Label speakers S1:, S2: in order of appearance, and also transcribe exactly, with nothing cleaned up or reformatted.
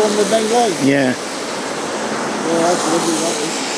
S1: on the main line.
S2: Yeah.
S1: Yeah, that's lovely, that is.